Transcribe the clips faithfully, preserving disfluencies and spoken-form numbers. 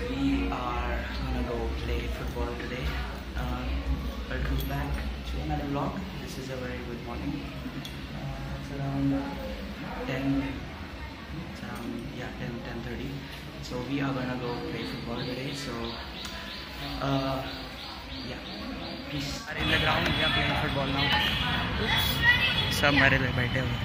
we are gonna go play football today. Uh, welcome back to another vlog. This is a very good morning. Uh, it's around ten. It's around yeah ten ten thirty. So we are gonna go play football today. So uh, yeah, please. Are in the ground. We are playing football now. Oops. सब मेरे लिए बैठे हुए.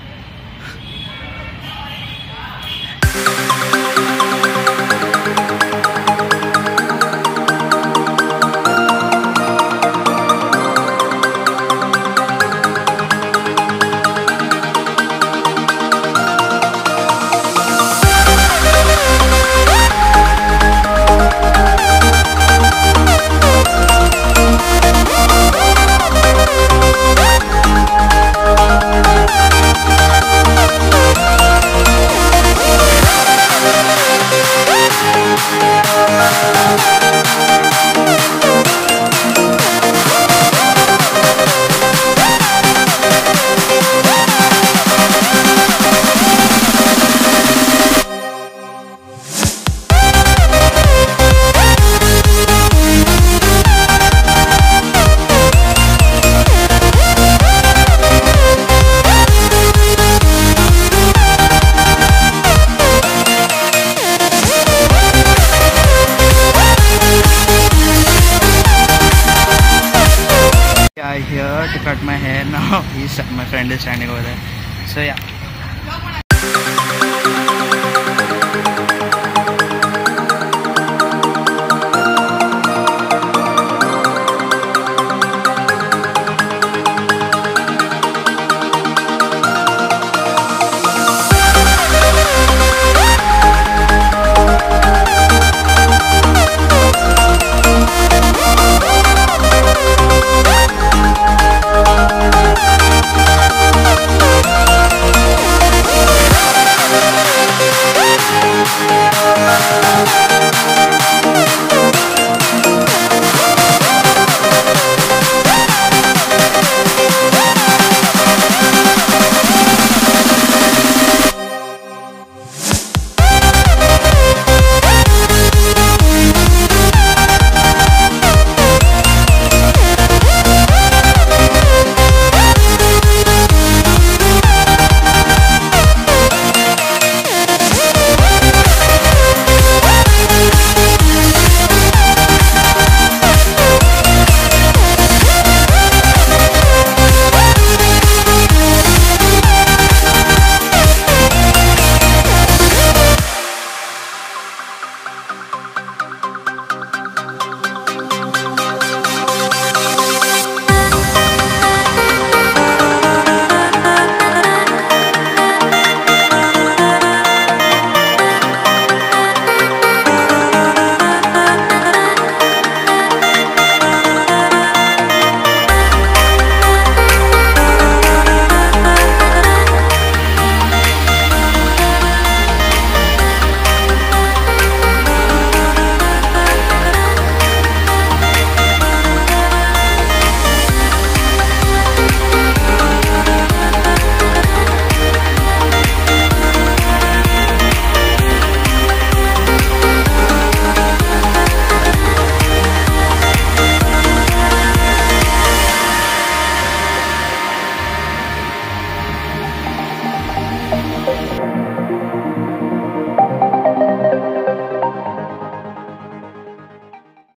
Here to cut my hair now. He's my friend is standing over there. So yeah.